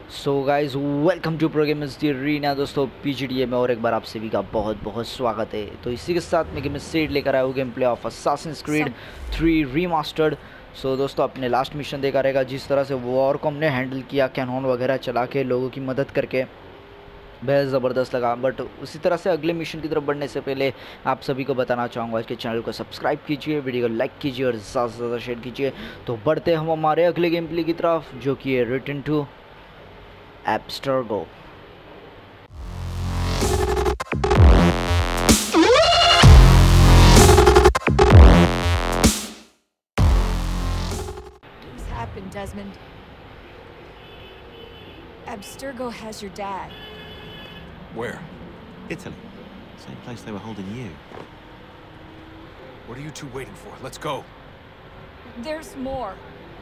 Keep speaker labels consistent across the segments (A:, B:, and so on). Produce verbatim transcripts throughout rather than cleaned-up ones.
A: So guys welcome to program Reena. दोस्तों PGDA में और एक बार आप सभी का बहुत बहुत स्वागत है। तो इसी के साथ में गेम सीड लेकर आया हूँ game play of Assassin's Creed three remastered. So दोस्तों आपने लास्ट मिशन देखा रहेगा, जिस तरह से वॉर को हमने हैंडल किया, कैनॉन वगैरह चला के लोगों की मदद करके, बेहद ज़बरदस्त लगा। बट उसी तरह से अगले मिशन की तरफ बढ़ने से पहले आप सभी को बताना चाहूँगा कि चैनल को सब्सक्राइब कीजिए, वीडियो को लाइक कीजिए और ज़्यादा से ज़्यादा शेयर कीजिए। तो बढ़ते हम हमारे अगले गेम प्ले की तरफ, जो कि है return to Abstergo.
B: What's happened, Desmond? Abstergo has your dad.
C: Where?
D: Italy. Same place they were holding you.
C: What are you two waiting for? Let's go.
B: There's more.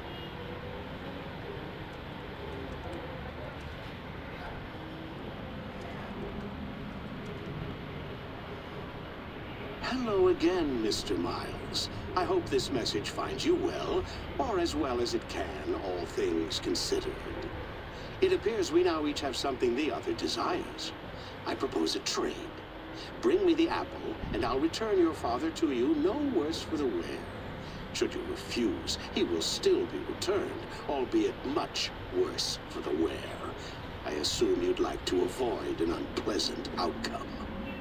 E: Hello again, Mister Miles. I hope this message finds you well, or as well as it can, all things considered. It appears we now each have something the other desires. I propose a trade. Bring me the apple, and I'll return your father to you no worse for the wear. Should you refuse, he will still be returned, albeit much worse for the wear. I assume you'd like to avoid an unpleasant outcome.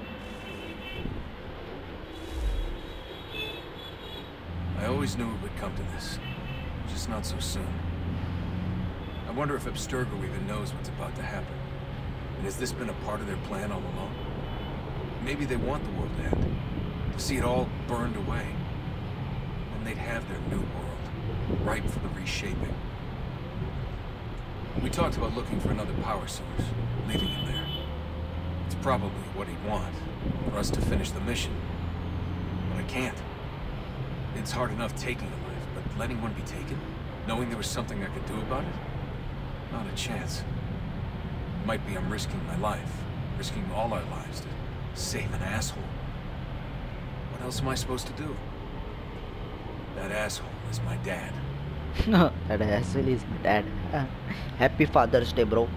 C: I always knew it would come to this. Just not so soon. I wonder if Abstergo even knows what's about to happen. And has this been a part of their plan all along? Maybe they want the world to end. To see it all burned away. And they'd have their new world, ripe for the reshaping. We talked about looking for another power source, leaving him there. It's probably what he'd want, for us to finish the mission. But I can't. It's hard enough taking a life, but letting one be taken? Knowing there was something I could do about it? Not a chance. Might be I'm risking my life, risking all our lives to save an asshole. What else am I supposed to do? That asshole is my dad.
A: That asshole is my dad. Happy Father's Day, bro.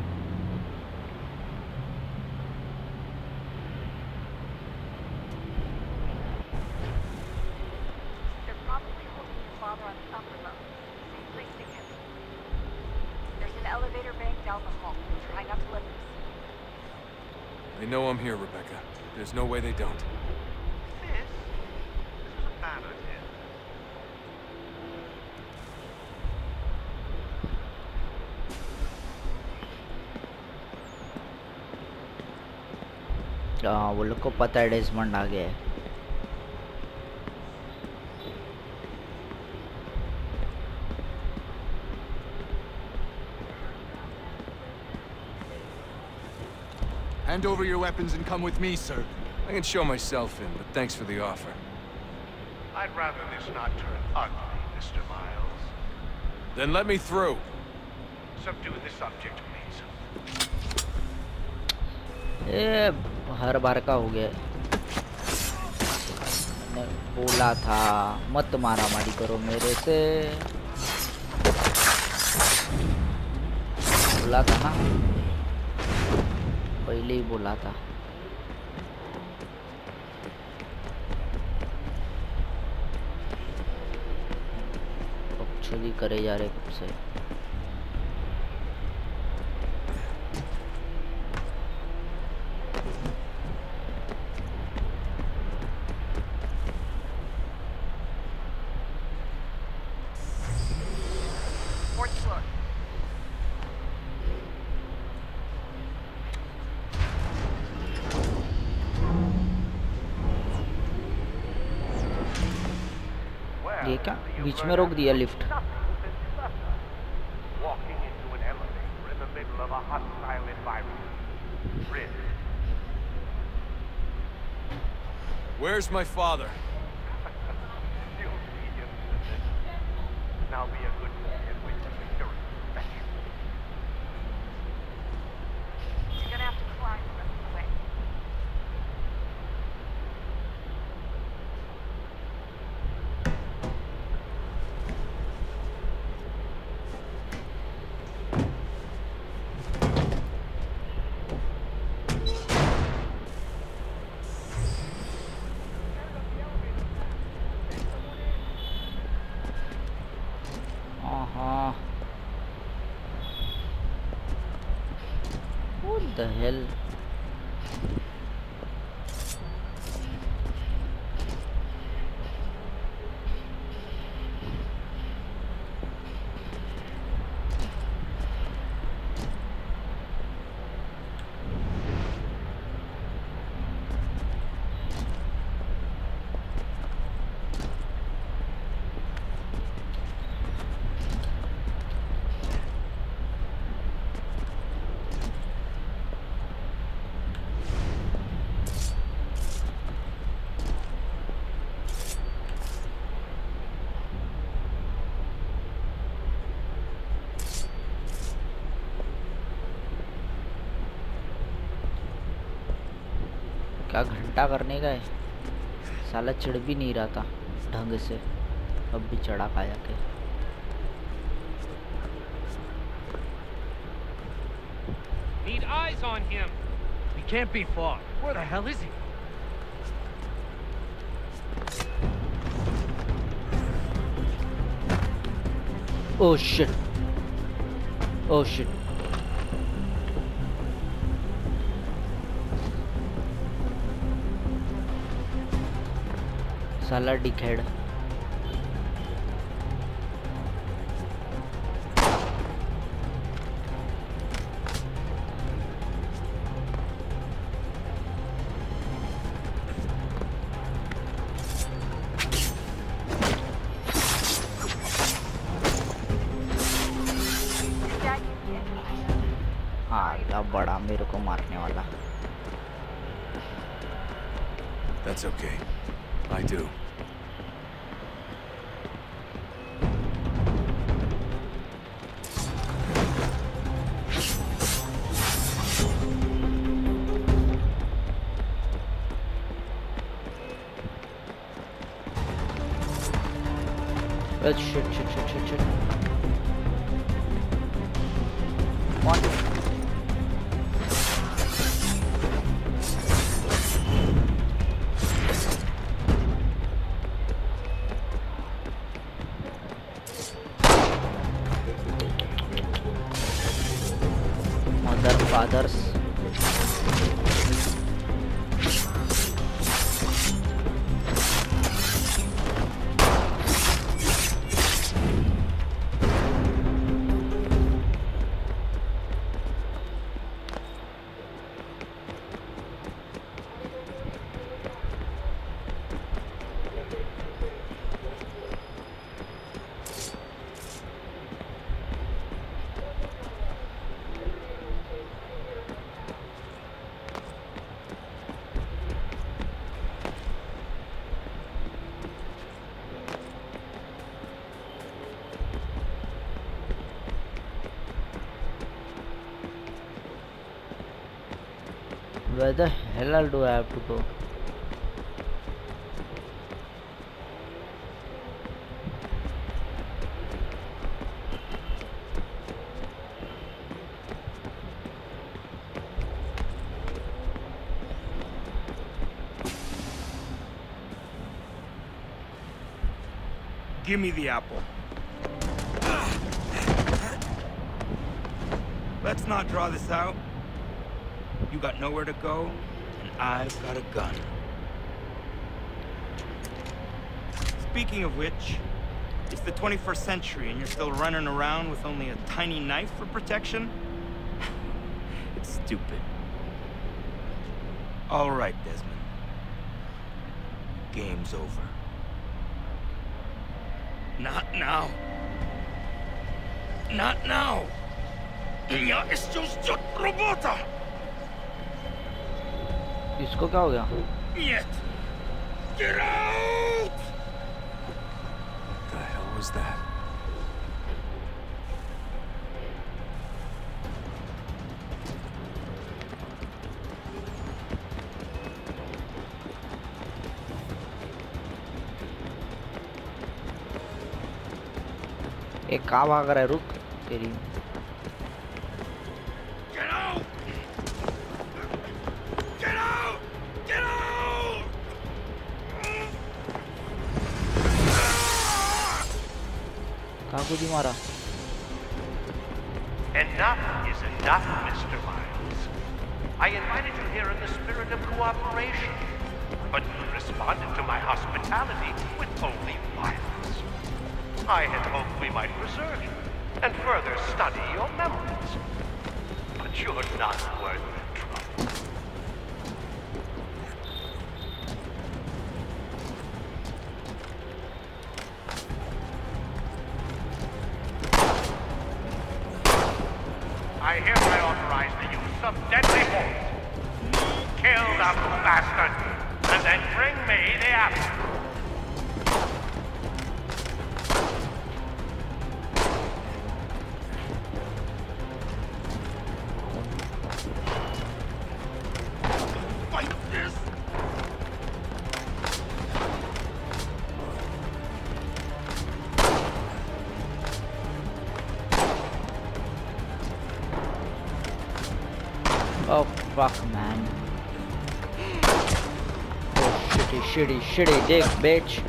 C: They know I'm here, Rebecca. There's no way they don't.
F: Sis, this is a bad idea.
A: हाँ, वो लोग को पता है Desmond आ गया है।
G: Hand over your weapons and come with me, sir.
C: I can show myself in, but thanks for the offer.
F: I'd rather this not turn ugly, Mister Miles.
C: Then let me through.
F: Subdue the subject, please.
A: ये हर बार का हो गया। मैंने बोला था मत मारा मारी करो मेरे से, बोला था ना, पहले ही बोला था। छुरी करे जा रहे कब से। ये क्या बीच में रोक दिया lift?
F: Walking into an elevator in the middle of a hostile environment. Risk.
C: Where's my father?
F: You'll see him in a minute. Now be a good boy and wait for victory. Thank you.
H: You're gonna have to climb the rest of the way.
A: the hell? क्या घंटा करने का है? साला चढ़ भी नहीं रहा था ढंग से, अब भी चढ़ा पाया के।
F: Need eyes on him. He can't be far. Where the hell is he?
A: Oh shit. Oh shit. साला डिकहेड। हाँ बड़ा मेरे को मारने वाला।
C: That's okay. I do.
A: Oh shit, shit, shit, shit, shit. Come on. Mother fathers. Where the hell do I have to go?
F: Give me the apple. Let's not draw this out. You got nowhere to go, and I've got a gun. Speaking of which, it's the twenty-first century and you're still running around with only a tiny knife for protection? It's stupid. All right, Desmond. Game's over. Not now. Not now. Я еще ждет работа.
A: इसको क्या हो गया?
F: Нет. Get out!
C: What the hell was that?
A: एक कहाँ भाग रहा है? रुक तेरी।
F: Get out! Get out! Get out!
A: कहाँ को दी मारा?
F: Enough is enough, Mister Miles.
I: I invited you here in the spirit of cooperation, but you responded to my hospitality with only violence. I had hoped we might preserve you and further study your memories, but you're not worth the trouble. I hereby authorize the use of deadly force. Kill the bastard, and then bring me the apple.
G: Fight this!
A: Oh fuck, man. Oh shitty, shitty, shitty dick, bitch.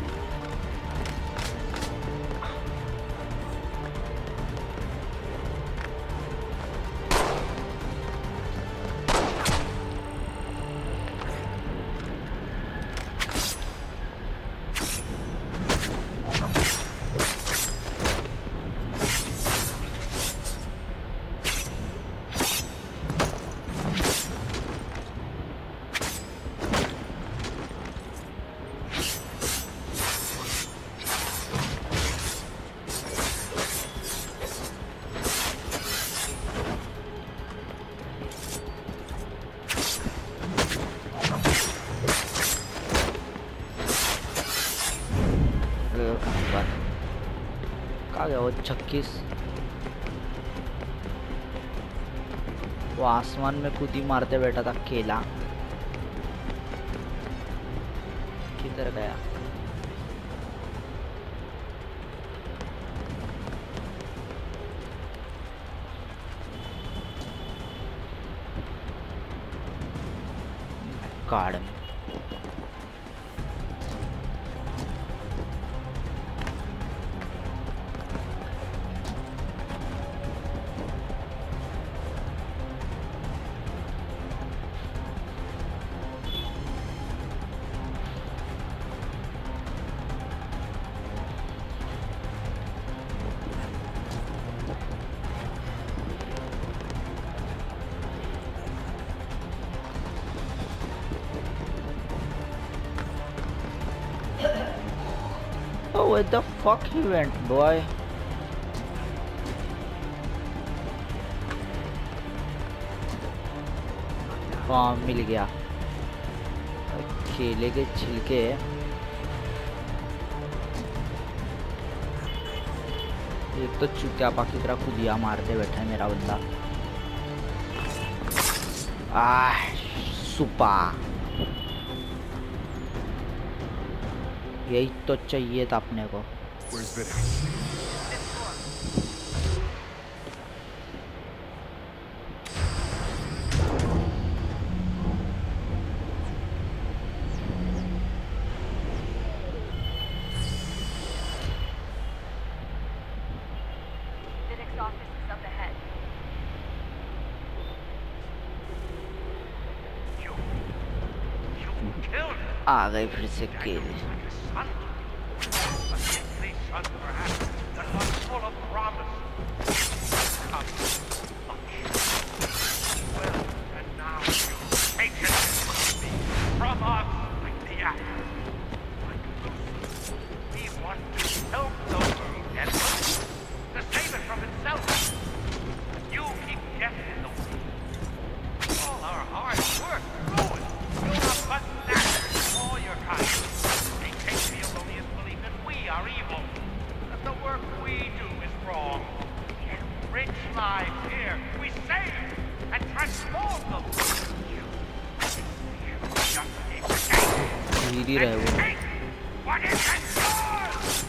A: कहाँ गया वो छक्कीस? वो आसमान में कूदी मारते बैठा था केला, किधर गया? Garden. Oh, where the fuck he went, boy? हाँ मिल गया, केले के छिलके। एक तो चुतियापा की तरह खुदिया मारते बैठा है मेरा बंदा। आह सुपा, यही तो चाहिए था अपने को।
H: Vidic's office is up ahead.
I: You... you killed him.
A: आ गए फिर से केले।
I: Son, a sickly son perhaps, but one full of promise. Come, much. Well, and now you take it from me, from us, like the apple. We want to help those devils, to save it from itself. You keep death in the way. All our hard work ruined. You're a bastard, all your kind. They take the erroneous belief that we are evil, that the work we do is wrong. Enrich lives here, we save and transform them. You, you just escape and take what is yours.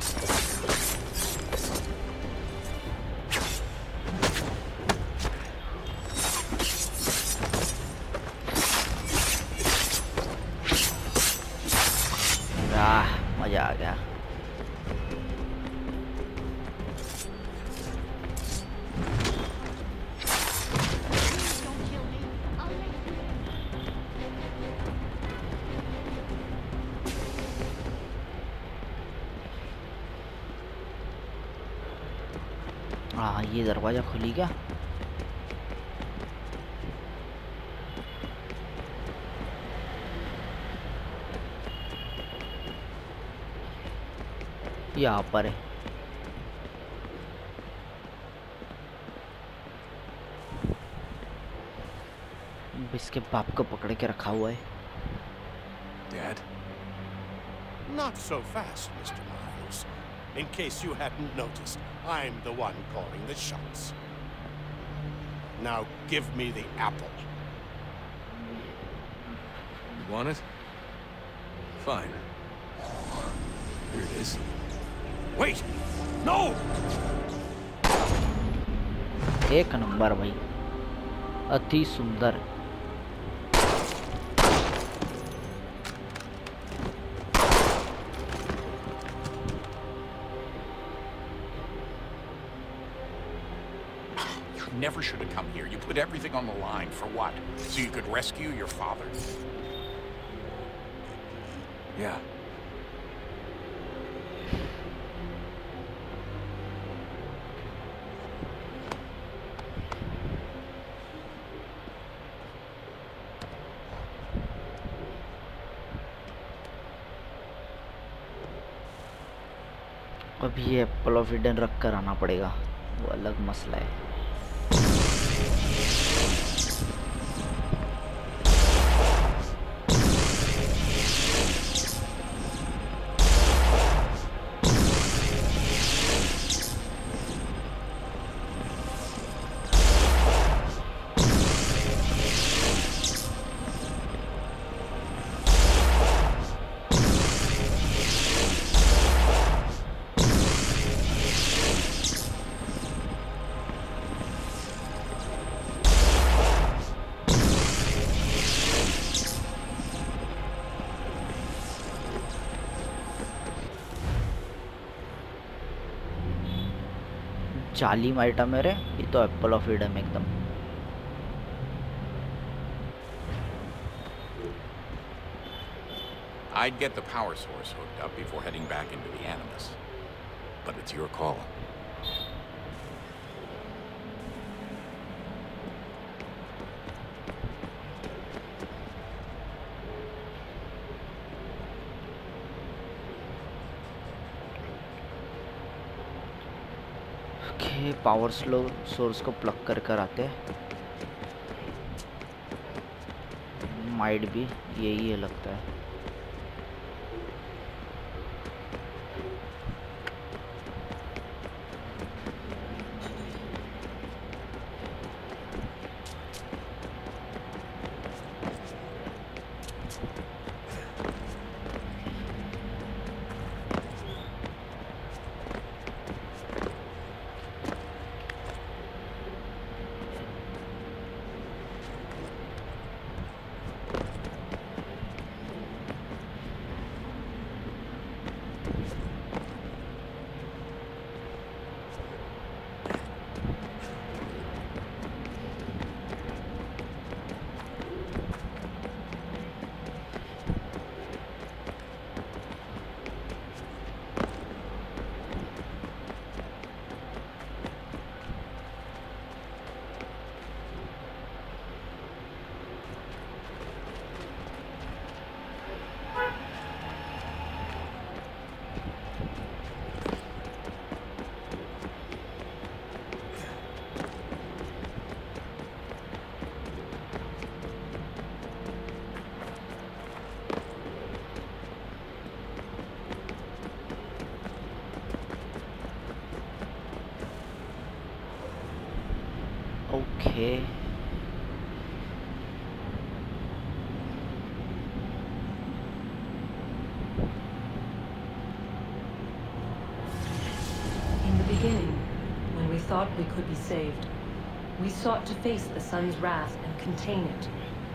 A: आह मजा आ गया।
H: Don't kill me. I'll make
A: हाँ ये दरवाजा खुली क्या? यहाँ पर है। इसके बाप को पकड़ के रखा हुआ है।
C: Dad?
E: Not so fast, Mister Miles. In case you hadn't noticed, I'm the one calling the shots. Now give me the apple.
C: You want it? Fine. Here it is.
E: Wait! No!
A: एक number भाई, अति सुंदर।
G: Never should have come here. You put everything on the line. For what? So you could rescue your father?
C: Yeah.
A: अभी ये Apple of Eden रख कर आना पड़ेगा, वो अलग मसला है। जालिम आइटम है रे, ये तो एप्पल ऑफ ईडन एकदम।
G: I'd get the power source hooked up before heading back into the Animus. But it's your call.
A: Okay, power slow source को प्लग कर कर आते हैं। माइट भी यही है लगता है। Okay.
J: In the beginning, when we thought we could be saved, we sought to face the sun's wrath and contain it.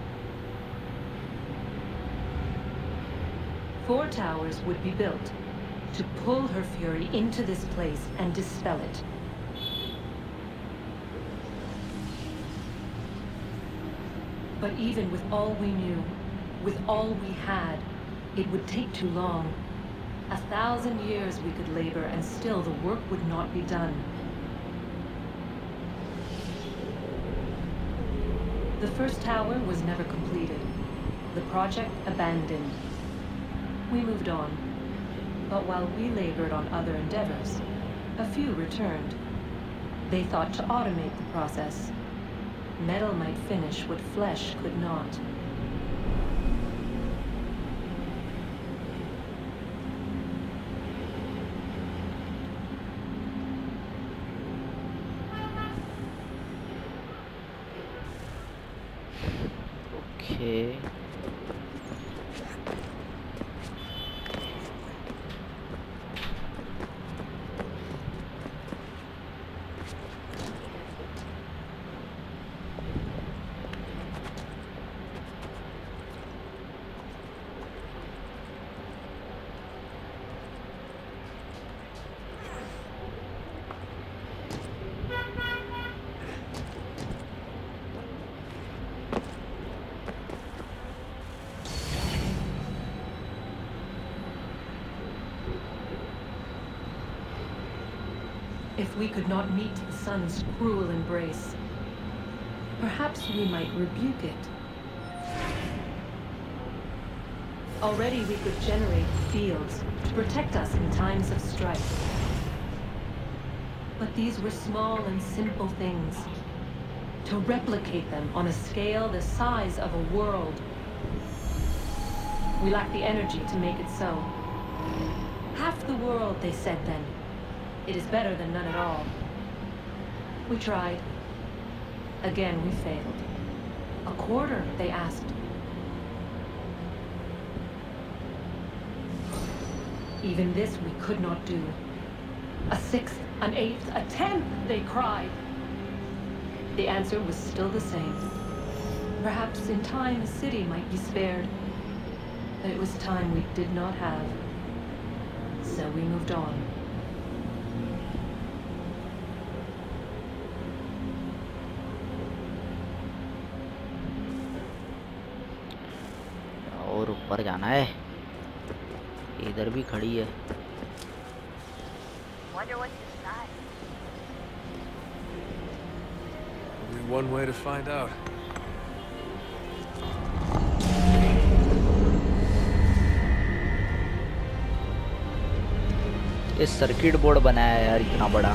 J: Four towers would be built to pull her fury into this place and dispel it. But even with all we knew, with all we had, it would take too long. A thousand years we could labor and still the work would not be done. The first tower was never completed. The project abandoned. We moved on. But while we labored on other endeavors, a few returned. They thought to automate the process. Metal might finish what flesh could not.
A: Okay.
J: If we could not meet the sun's cruel embrace, perhaps we might rebuke it. Already we could generate fields to protect us in times of strife. But these were small and simple things. To replicate them on a scale the size of a world. We lack the energy to make it so. Half the world, they said then. It is better than none at all. We tried. Again, we failed. A quarter, they asked. Even this we could not do. A sixth, an eighth, a tenth, they cried. The answer was still the same. Perhaps in time a city might be spared. But it was time we did not have. So we moved on.
A: और ऊपर जाना है, इधर भी खड़ी है।
H: Wonder what's inside.
C: Only one way to find out.
A: ये circuit board बनाया है यार इतना बड़ा।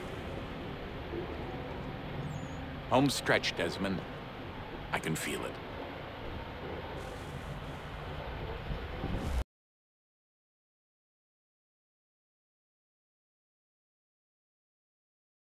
G: Home stretch, Desmond. I can feel it.